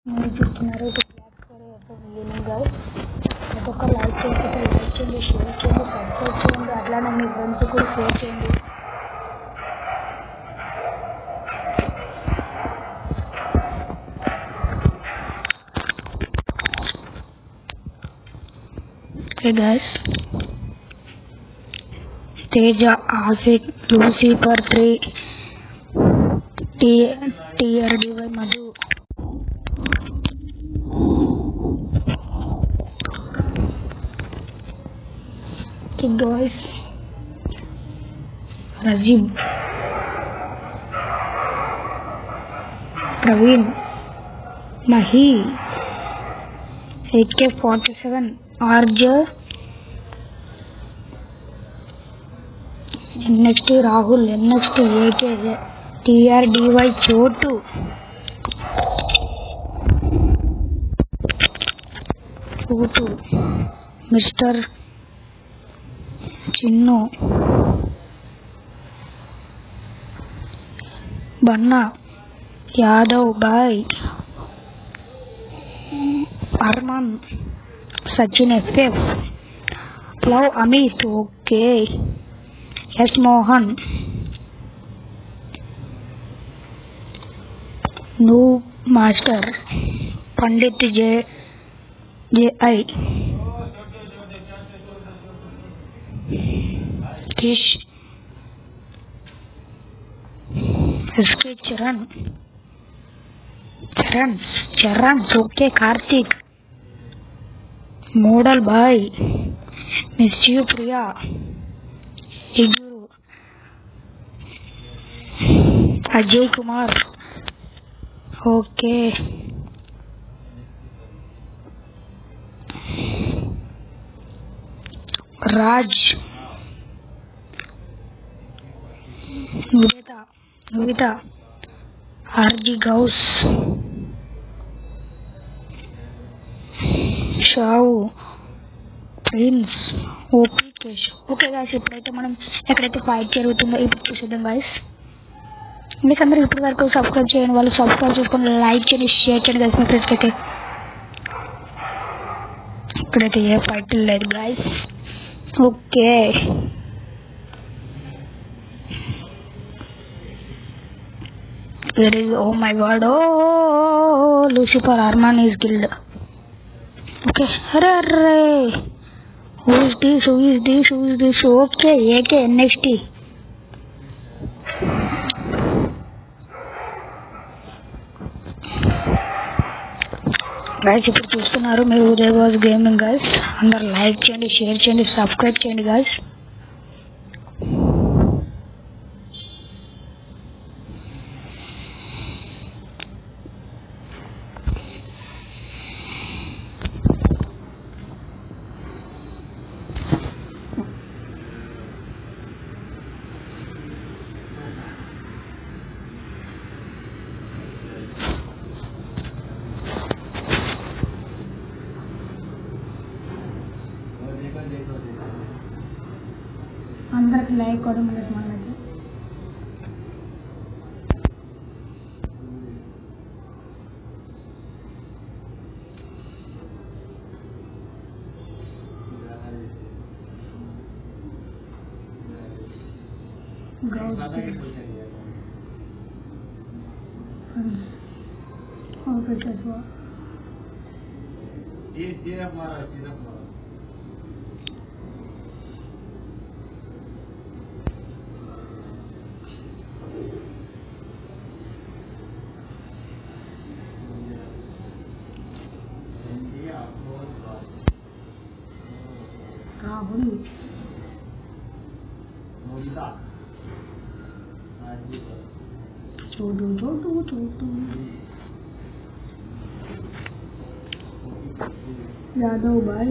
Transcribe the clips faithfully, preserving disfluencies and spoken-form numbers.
మీరు చూస్తున్నారు ఇది class for FM evening guys. ప్రతి ఒక్క లైక్ చేసి లైక్ చేయండి, షేర్ చేయండి, సబ్స్క్రైబ్ చేయండి, అట్లానే మీ ఫ్రెండ్స్ కూడా షేర్ చేయండి. Okay guys, Teja, Asik, Lucifer three, TRDY, Madhu, boys, Rajib, Praveen, Mahi, AK forty seven, RJ, next Rahul, next AK, TRDY, Chotu, Chotu, mister Chinnu, Banna, Yadav boy, Arman, Sachin FF, love Amit, okay, S Mohan, నూ master, Pandit J JI, Kish, SK Charan, Charan Charan okay, Karthik, model boy, miss you Priya, ఇగురు, Ajay Kumar, okay, Raj, నువేత నువేత RG Ghouse, షావు, prince, OP కేశ్. Okay guys, ఇప్పుడైతే మనం ఎక్కడైతే fight జరుగుతుందో ఇప్పుడు చూసేద్దాం గాయస్. మీకు అందరూ ఇప్పటి వరకు సబ్స్క్రైబ్ చేయని వాళ్ళు సబ్స్క్రైబ్ చేసుకొని లైక్ చేయండి, షేర్ చేయండి గాయస్. మీ ఫ్రెండ్స్కి అయితే ఇక్కడైతే ఏ ఫైట్ లేదు guys. Okay, there is, oh my god, oh Lucifer, Arman is killed. Okay, arre arre, who is this, who is this, who is this, okay, A K, N X T, guys. ఇప్పుడు చూస్తున్నారు మీరు Uday boss gaming guys. అందరు like చేయండి, share చేయండి, subscribe చేయండి guys. అందరికి like కూడా మనకి మనకి రాహుల్, చోటు చోటు చోటు, యాదవ్ బాయ్,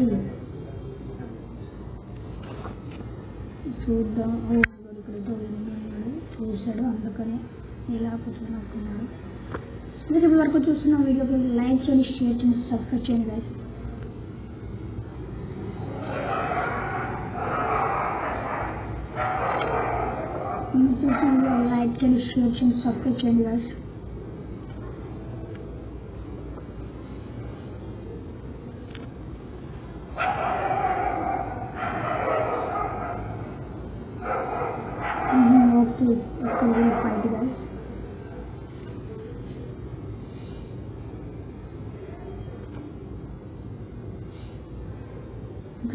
చూద్దాం. ఇక్కడైతే చూశాడు, అందుకని ఇలా కూర్చొని మీరు ఇప్పటి వరకు చూస్తున్న వీడియోకి లైక్ చేయండి, షేర్ చేయండి, సబ్స్క్రైబ్ చేయండి గైస్. లైక్ చేయండి, షేర్ చేయండి, సబ్స్క్రైబ్ చేయండి గైస్.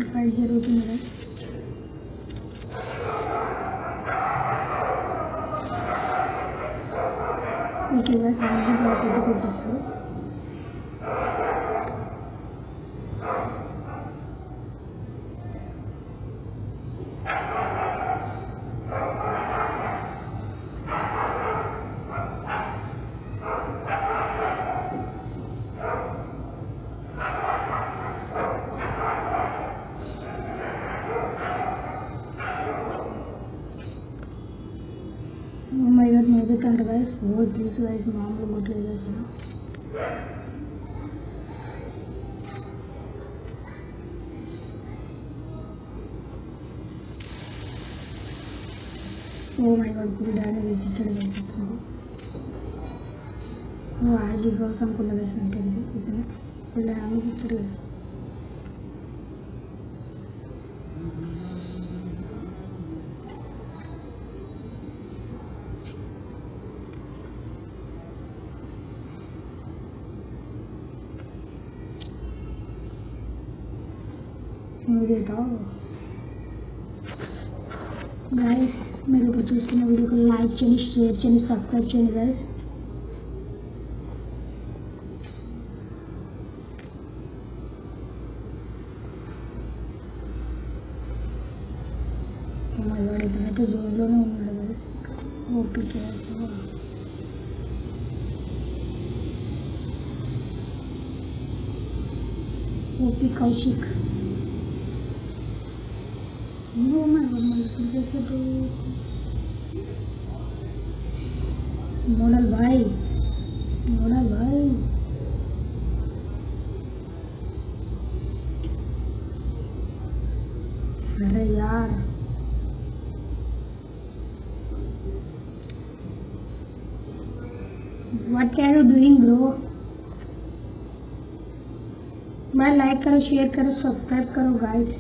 ఇక్కడ ఫైట్ జరుగుతుంది కదా. ఓకే గైస్ ఆర్జీ బ్లాక్ అయితే కొట్టేస్తారు. Oh my god, music and guys, oh this guys మామూలు కొట్టలేదు అసలు. Oh my god, గుడి డాడీ ఇచ్చాడు కనిపిస్తుంది. ఓ ఆర్జీ కోసం అనుకున్నది అంటే ఇది ఇలా అనిపిస్తుంది కదా. गाइस मेरे को చూస్తున్న వీడియోకి లైక్ చేయండి, షేర్ చేయండి, సబ్స్క్రైబ్ చేయండి गाइस. ఓ మై గాడ్ ఇతనైతే జోన్ లోనే ఉన్నాడు गाइस. ఓపీ చేయాలి. OP Kaushik. No my god, my god, model भाई मॉडल भाई अरे यार what are you doing bro? भाई लाइक करो, शेयर करो, सब्सक्राइब करो गाइस.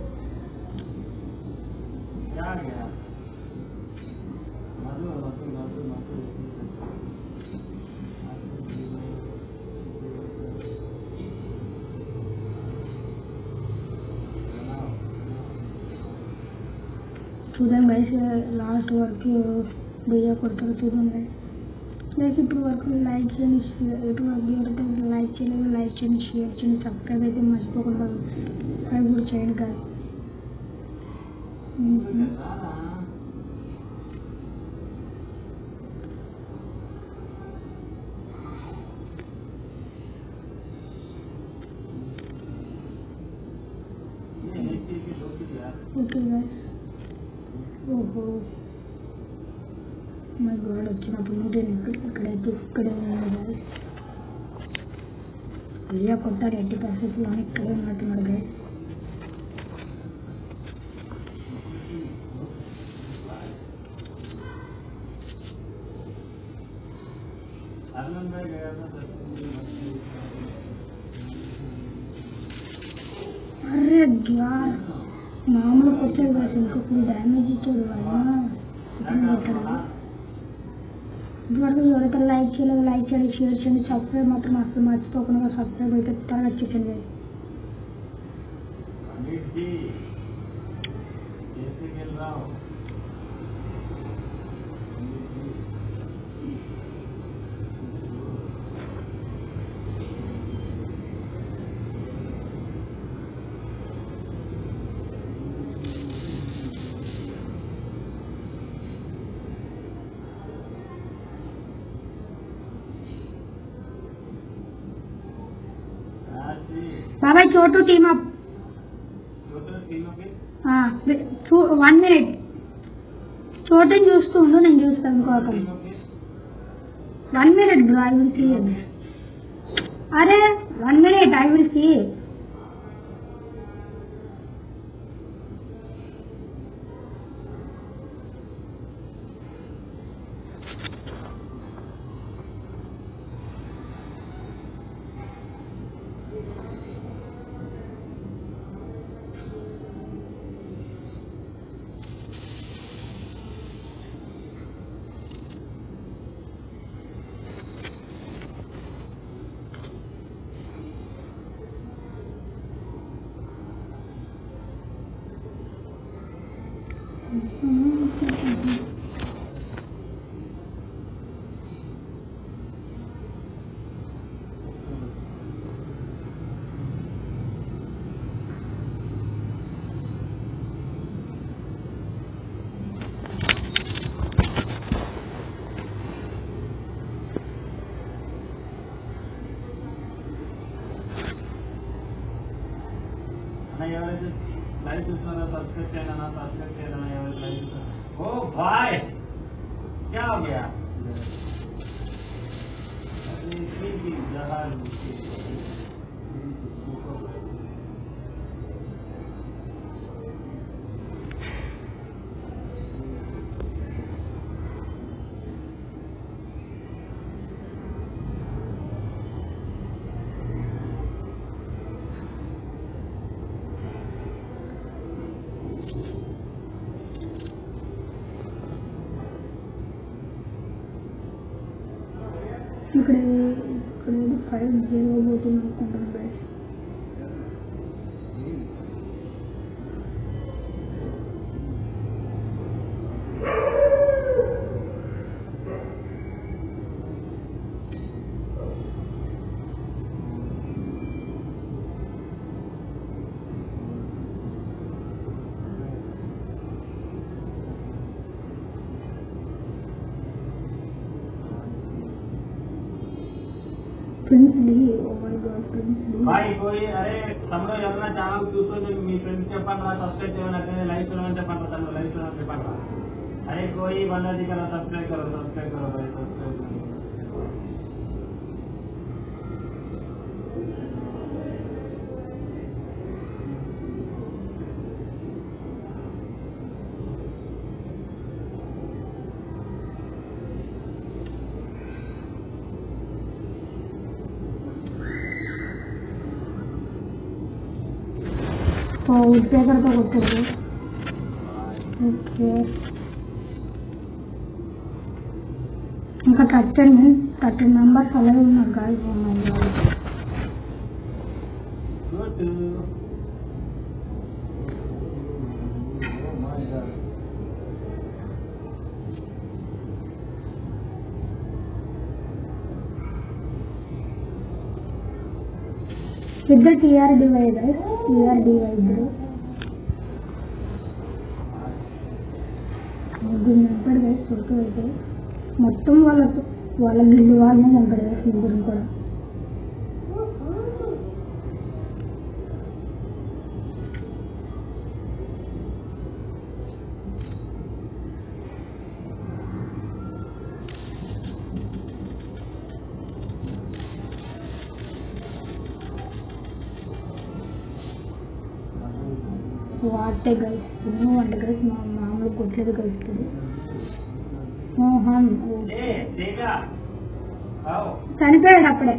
చూద్దాం గైస్ లాస్ట్ వరకు వీడియో కొడతారు చూద్దాం గైస్. లైక్ ఇప్పుడు వరకు లైక్ చేయండి, ఇటు వరకు లైక్ చేయండి, లైక్ చేయండి, షేర్ చేయండి, సబ్స్క్రైబ్ అయితే మర్చిపోకుండా సబ్స్క్రైబ్ కూడా చేయండి గైస్. Okay guys. ఓహో మై గాడ్ వచ్చినప్పుడు నుండి ఇక్కడైతే ఇక్కడే ఉన్నాడు గైస్. వీడియో కొట్టారు ఎయిటీ పర్సెంట్లో ఇక్కడే ఉన్నట్టున్నాడు గైస్. అరే యార్ మామూలు కొట్టాడు గైస్. ఇంకో ఫుల్ డ్యామేజ్ ఇచ్చాడు వాళ్ళు. ఇప్పటివరకు ఎవరైతే లైక్ చేయలేదు లైక్ చేయండి, షేర్ చేయండి, సబ్స్క్రైబ్ మాత్రం అసలు మర్చిపోకుండా సబ్స్క్రైబ్ అయితే త్వరగా వచ్చేసండి. బాబాయ్ Chotu team up. One minute చోటుని చూస్తూ ఉండు, నేను చూస్తాను ఇంకొక one minute bro. I will see. అరే one minute I will see. ఎవరైతే లైవ్ చూస్తున్నారో సబ్స్క్రైబ్ చేయండి అన్న, సబ్స్క్రైబ్ చేయండి అన్న ఎవరైతే లైవ్ చూస్తున్నారో. ఓ भाई क्या हो गया? ఇక్కడ ఇక్కడ ఫైవ్ జీరో పోతుంది అనుకుంటున్నాను guys. Prince Lee, oh my god, Prince Lee. भाई कोई अरे तमरो ఎవరైనా ఛానల్ చూస్తుంటే మీ ఫ్రెండ్స్ చెప్పండి రా, సబ్స్క్రైబ్ చేయమని లైవ్ చూడమని చెప్పండి రా, తను లైవ్ చూడమని చెప్పండి రా. अरे कोई बंदा जी करो सब्सक्राइब करो सब्सक्राइब करो भाई सब्सक्राइब करो. उठते करता करते ओके ఇంకా థర్టీన్ థర్టీన్ మెంబర్స్ అలాగే ఉన్నారు గాయస్. ఇద్దరు టీఆర్డీవై గైస్, టీఆర్డీవై ఇద్దరు ముగ్గురు నింపాడు గైస్. ఫోటో అయితే మొత్తం వాళ్ళకు వాళ్ళ గిల్లు వాళ్ళని నింపాడు గైస్ ముగ్గురు కూడా. వాటే గైస్ ఎన్నో వంట గైస్ మా మామూలు కొట్టలేదు గైస్తుంది. మోహన్ చనిపోయాడు అప్పుడే.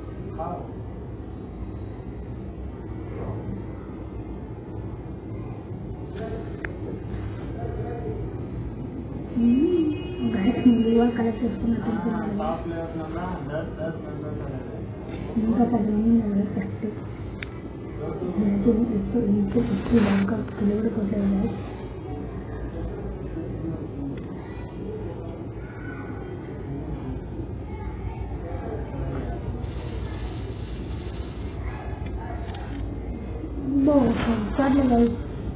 గైస్ ముందు కలెక్ట్ చేసుకున్నట్టు ఇంకా పది మంది ఫస్ట్ ఇప్పుడు ఇప్పుడు ఇప్పుడు బాగా తెలివిడి కొట్టలేదు. సర్లే గైస్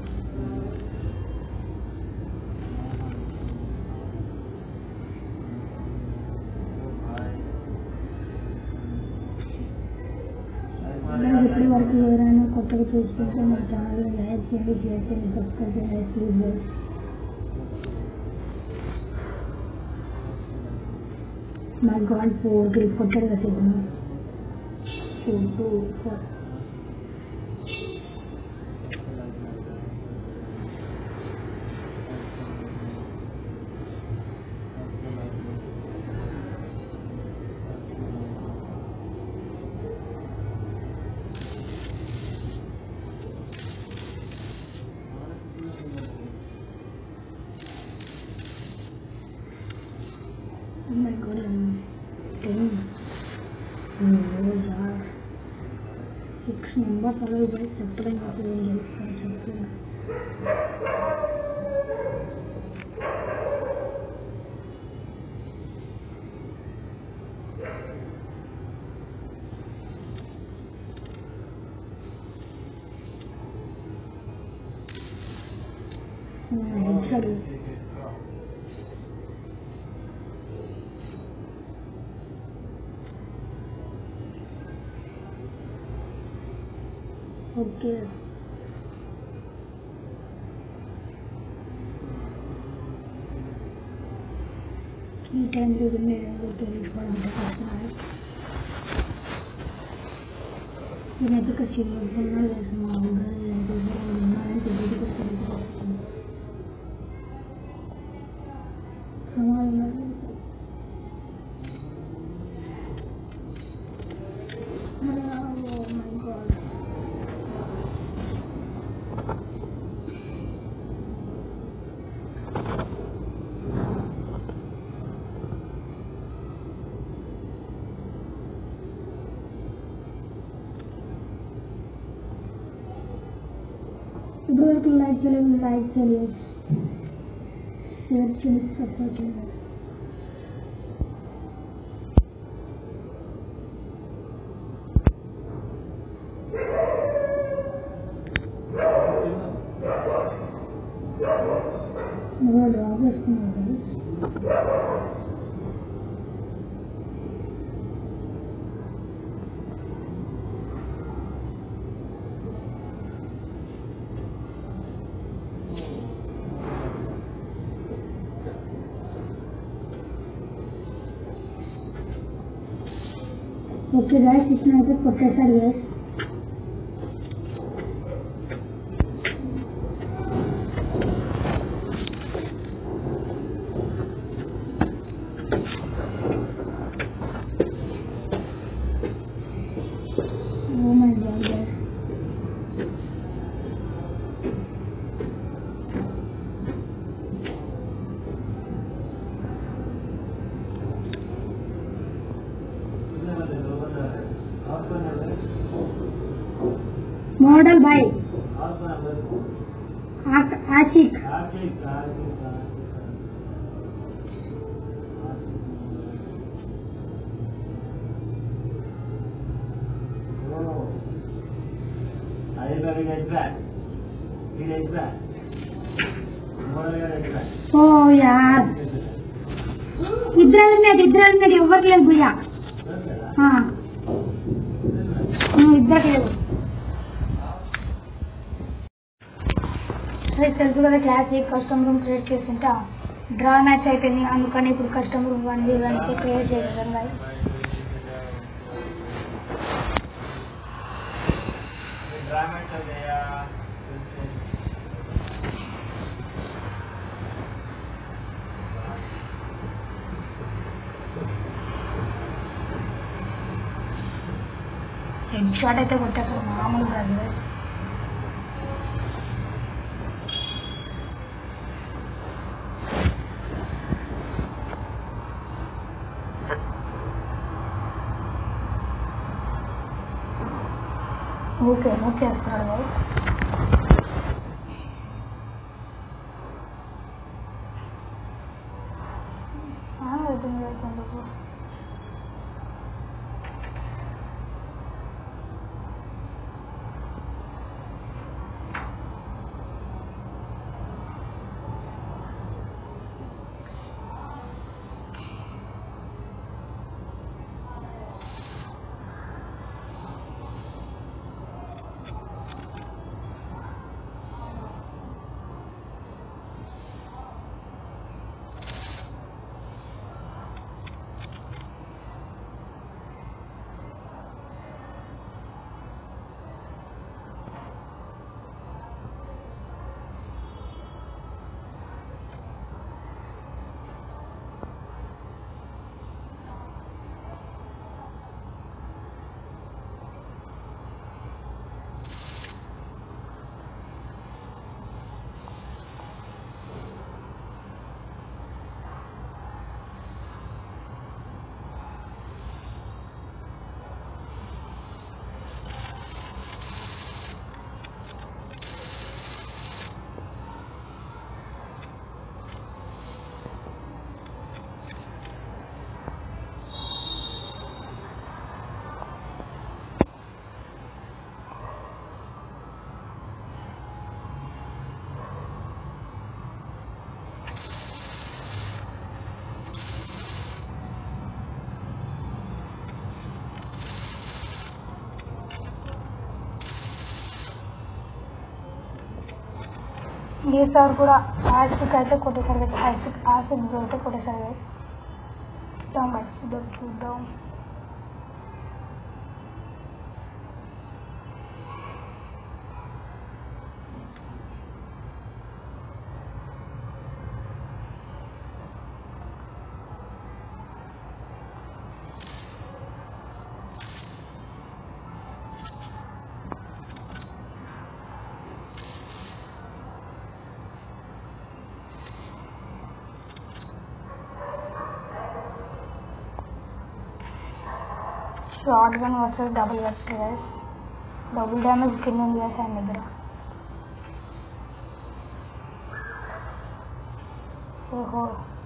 ఇప్పటి వరకు ఎవరైనా కొత్తగా చూసుకుంటే మన ఛానల్ లైక్ చేయండి, షేర్ చేయండి, సబ్స్క్రైబ్ చేయండి please guys. My god four click కొట్టారు కదా four two four. Oh my god, I'm ten. Oh yaar. Six numbers already guys. చెప్పలేం కదా ఏం చేస్తాను చెప్పలేం. సరే ఓకే టైం చూడండి తీసుకోవాలంటే చేస్తున్నారు నేనైతే ఒక చిన్న ఉన్నానని తెలియదు సమాధానం ఇప్పటివరకు లైక్ చేయలేదు లైక్ చేయలేదు షేర్ చేసి సపోర్ట్ చేయాలి డ్రా చేసుకున్నారు ఓకే గైస్ ఇచ్చినైతే కొట్టేశారు guys oh my god guys model भाई आशिक ओ यार इधर में इधर में एवर ले भैया हाँ इधर ले తెలుసు కదా క్లాసిక్ కస్టమ్ రూమ్ క్రియేట్ చేసింట డ్రా మ్యాచ్ అయిపోయింది అందుకని ఇప్పుడు custom room one D one create చేసేసాం గాయస్ డ్రా మ్యాచ్ అయ్యా హెడ్ షాట్ అయితే కొట్టారు మామూలు కాదు ఓకే ఓకే చేస్తున్నాడు బాబు వెయిటింగ్ చేస్తాను ఈసారి కూడా ఆసిక్ అయితే కొట్టేసారు కదా ఆసిక్ ఆసిక్ అయితే కొట్టేసారు కదా చూద్దాం చూద్దాం చూద్దాం shotgun versus double vector guys. Double damage కింద ఉంది గైస్ ఆయన దగ్గర. ఓహో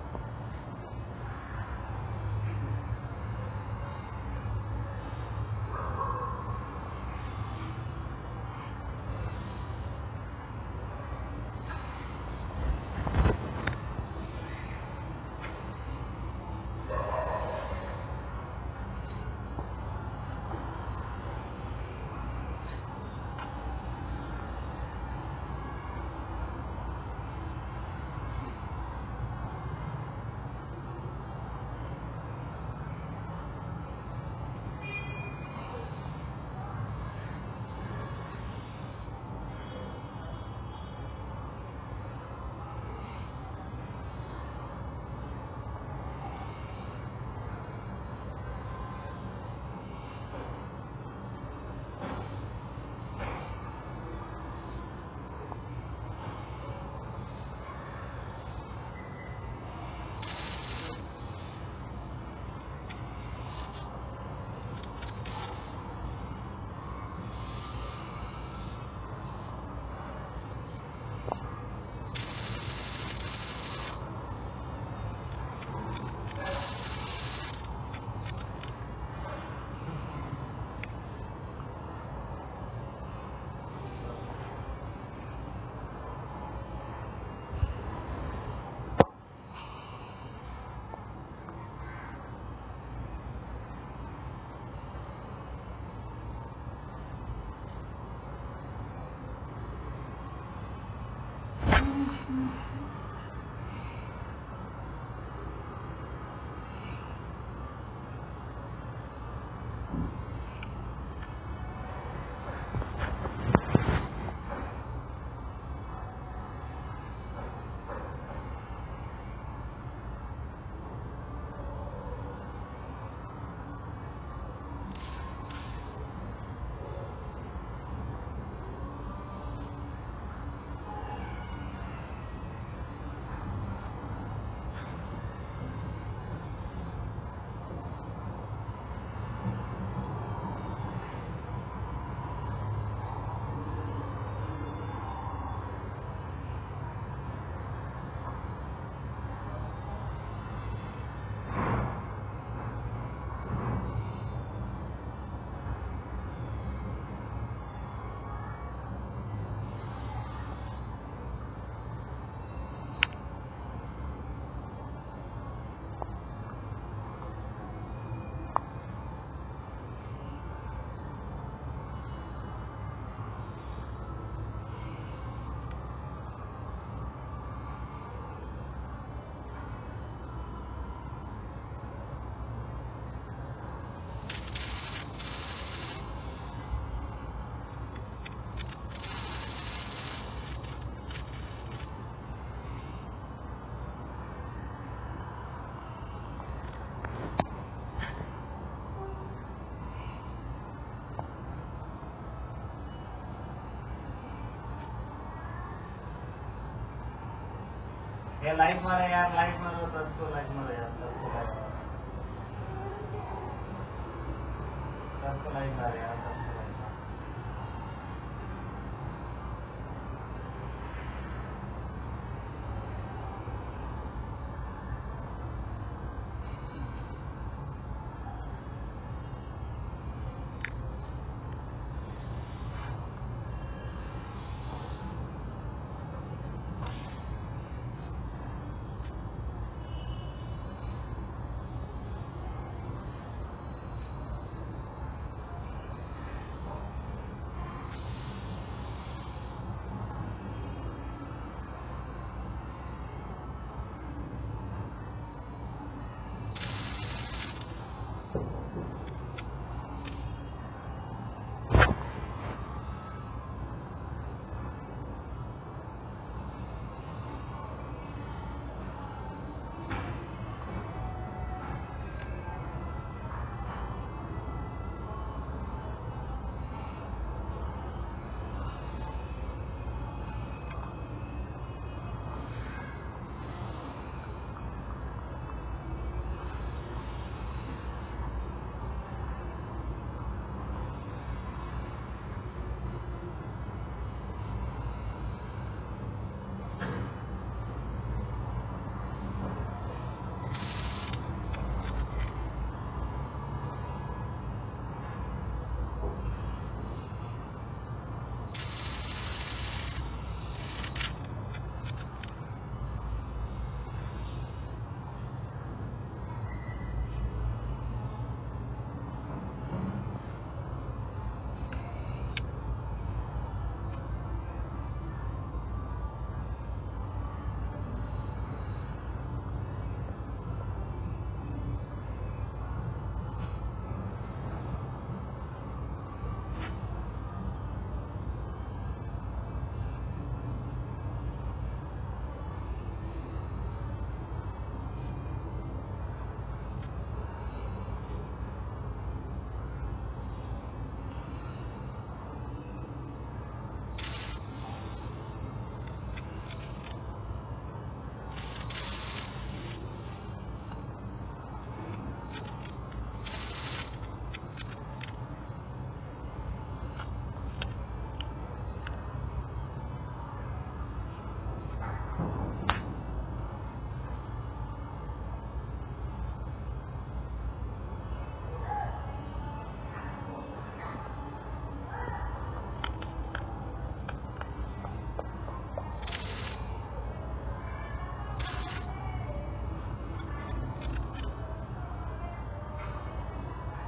ये लाइट मारे यार, लाइट मारो, सबको लाइट मारो यार, सबको लाइट मारो, सबको लाइट मारो यार, सबको लाइट मारो.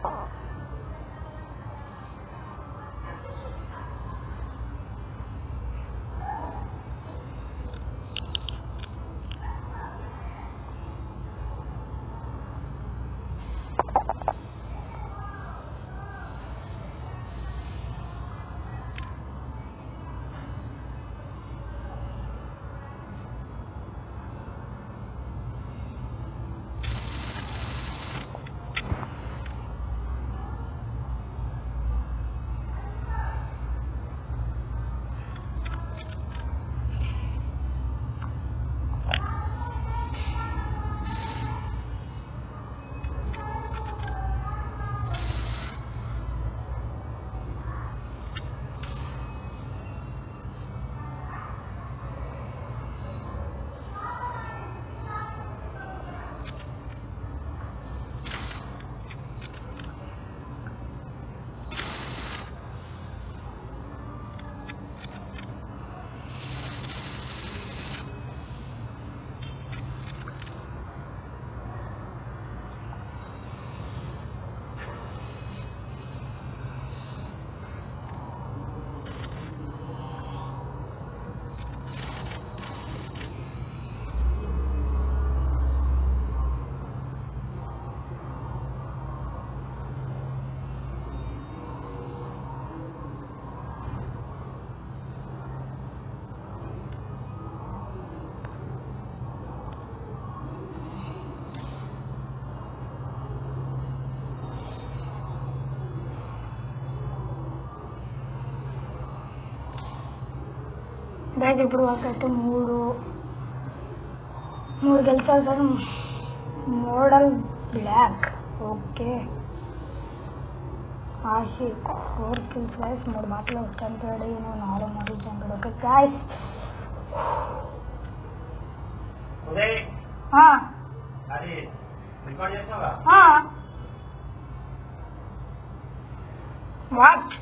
గైస్ ఇప్పుడు వరకైతే మూడు మూడు గెలిచారు sir. Model black okay. Ashiq four kills guys, మూడు మాటలు చంపాడు, నాలుగు మాటలు చంపాడు. Okay guys what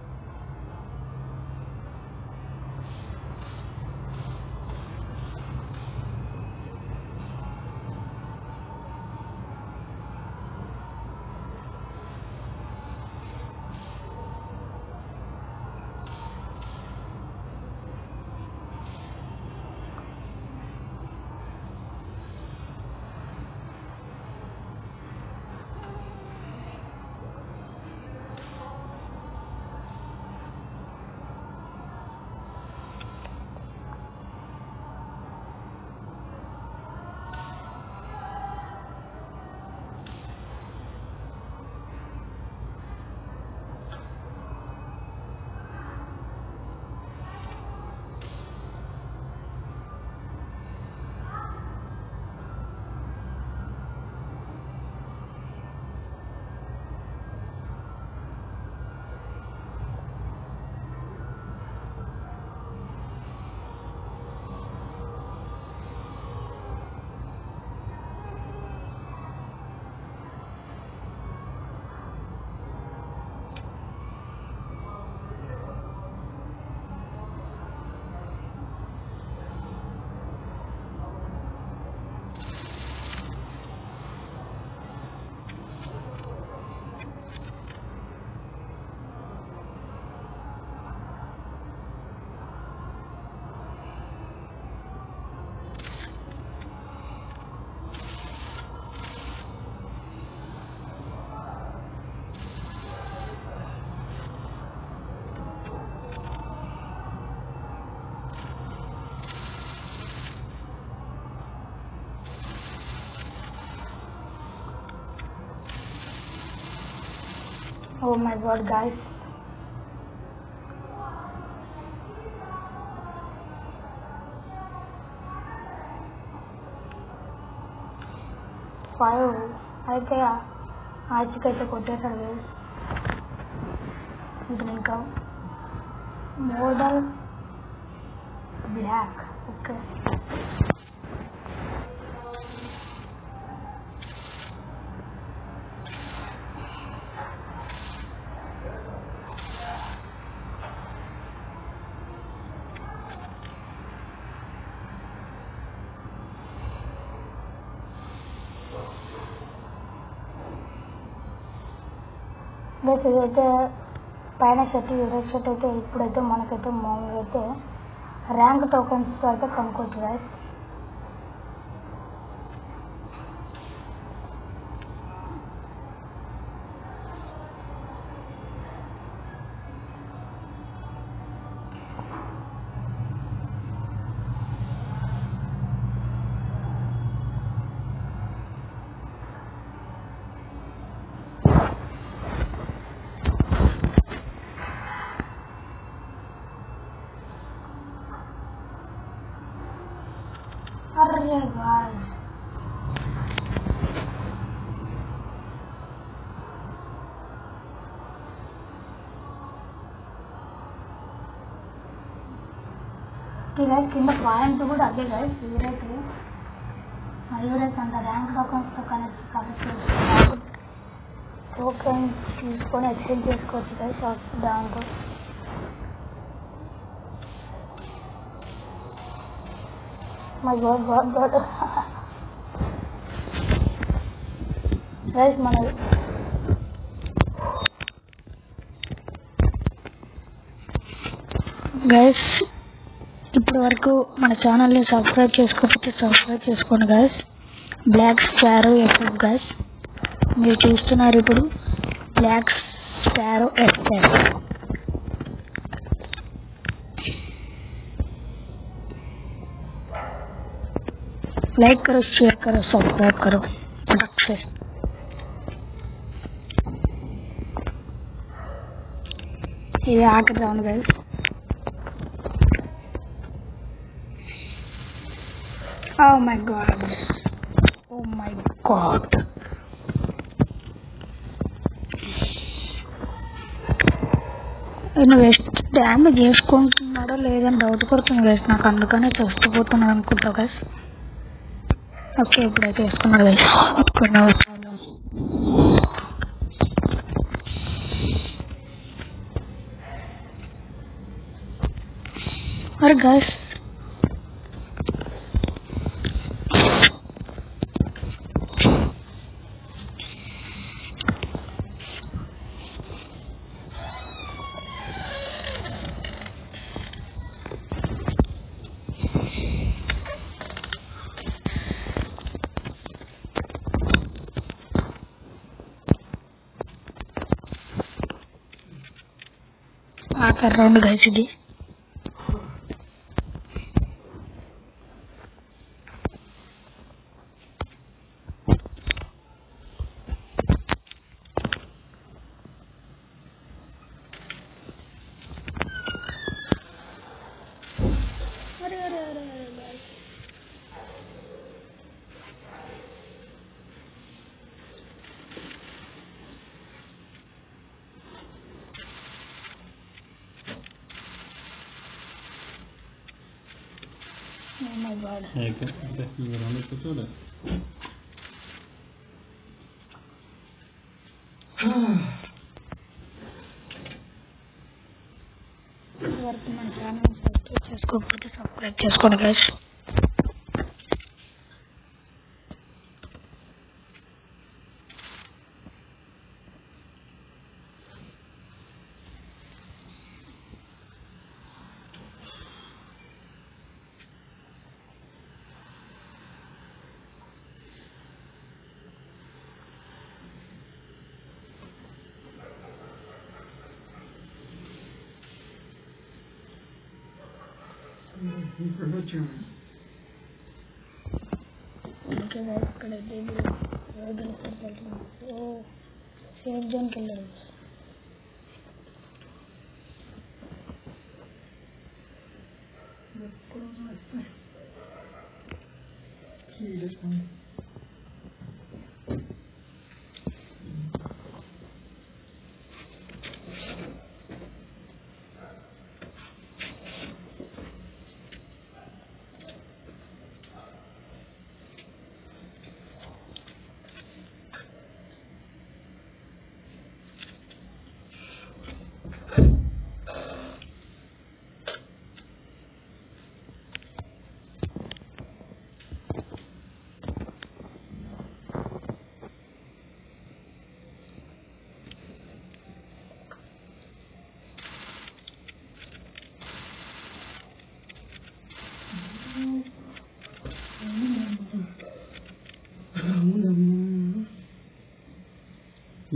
Oh my god guys, five అయితే ఆచికైతే కొట్టేశాడు గైస్. ఇప్పుడు ఇంకా మోడల్ బ్లాక్ ఓకే. గైస్ ఇదైతే పైన షర్ట్ ఈరోజు షర్ట్ అయితే ఇప్పుడైతే మనకైతే మామూలుగా అయితే ర్యాంక్ టోకెన్స్ అయితే కనుక్కోవచ్చు గైస్. अरे भाई కింద పాయింట్ కూడా అదే గైస్. ఎవరైతే ఎవరైతే అంత ర్యాంక్ టోకన్స్తో కనెక్ట్ కనెక్ట్ చేసుకుంటారు టోకెన్స్ తీసుకొని ఎక్స్చేంజ్ చేసుకోవచ్చు గైస్ దాంతో. My God, God, God. Guys, మన గైస్ ఇప్పటి వరకు మన ఛానల్ని సబ్స్క్రైబ్ చేసుకోకపోతే సబ్స్క్రైబ్ చేసుకోండి guys. Black sparrow FF guys మీరు చూస్తున్నారు ఇప్పుడు బ్లాక్ స్పారో ఎఫ్ఎఫ్. लाइक करो, शेयर करो, सब्सक्राइब करो फटाक से. ये आकर round guys. Oh my God. Oh my God. నేను వెస్ట్ డ్యామేజ్ చేసుకుంటున్నాడో లేదని డౌట్ కొడుతుంది గైస్ నాకు, అందుకనే చూస్తపోతున్నాను అనుకుంటా గైస్. ఓకే ఇప్పుడైతే వేసుకున్నాడు గైస్. మరి గైస్ ఆఖరి రౌండ్ గైస్ ఇది. Oh my God. É, que é melhorando a cultura. వరకు మన ఛానల్ సబ్స్క్రైబ్ చేసుకోకపోతే సబ్స్క్రైబ్ చేసుకోండి గైస్. ఓకే గైస్ ఇక్కడైతే ఓ సేఫ్ జోన్కి వెళ్ళారు.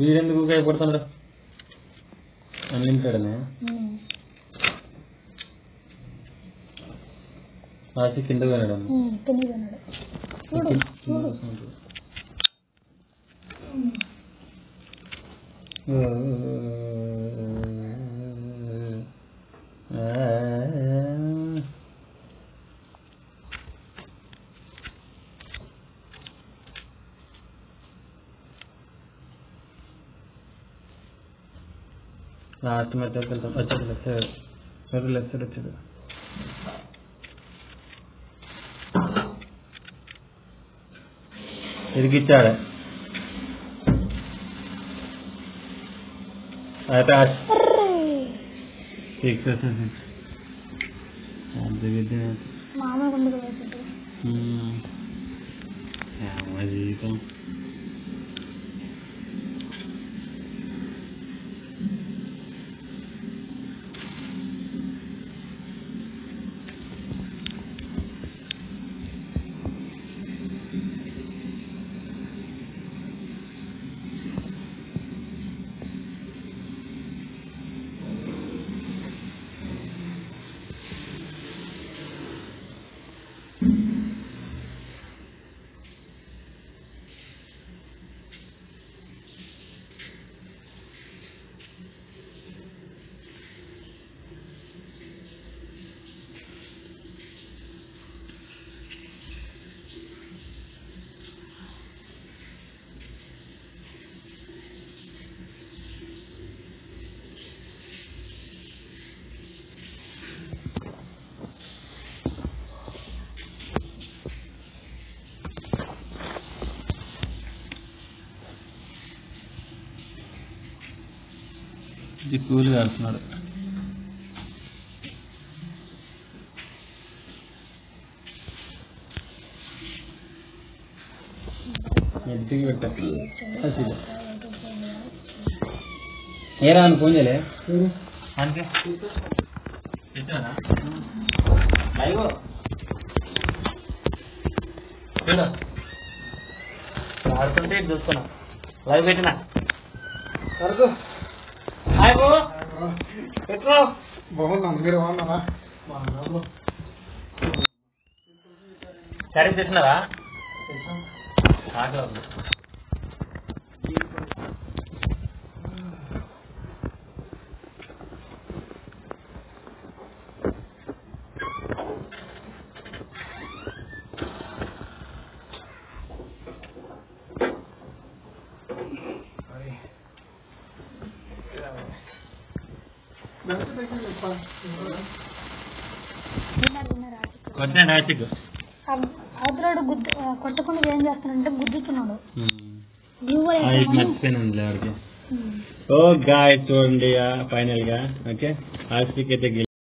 వీడెందుకు భయపడుతున్నాడు? అన్లిమిటెడ్ అనే రాసి కింద కొనడం కింద కొనడు. లాస్ట్ మెథడ్ వెళ్తాం. వచ్చేది లెఫ్ట్ సైడ్, మీరు లెఫ్ట్ సైడ్ వచ్చేది. ఇరికిచ్చాడు అయితే సిక్స్ సిక్స్ జీవితం. ఇది కూలి కాడుతున్నాడు. ఎడిటింగ్ పెట్టా ఏరా అని ఫోన్ చేయలే అంతే లైవ్ ఆడుతుంటే చూస్తున్నా లైవ్ పెట్టినా సరుకు బాగున్నాను. మీరు బాగున్నారా? సరే తెచ్చినారా? అవతలాడు గుద్దు కొట్టకుండా ఏం చేస్తున్నాడంటే గుద్దుతున్నాడు. ఓ గాయ్ చూడండి ఫైనల్ గా ఓకే ఆస్తిక్ అయితే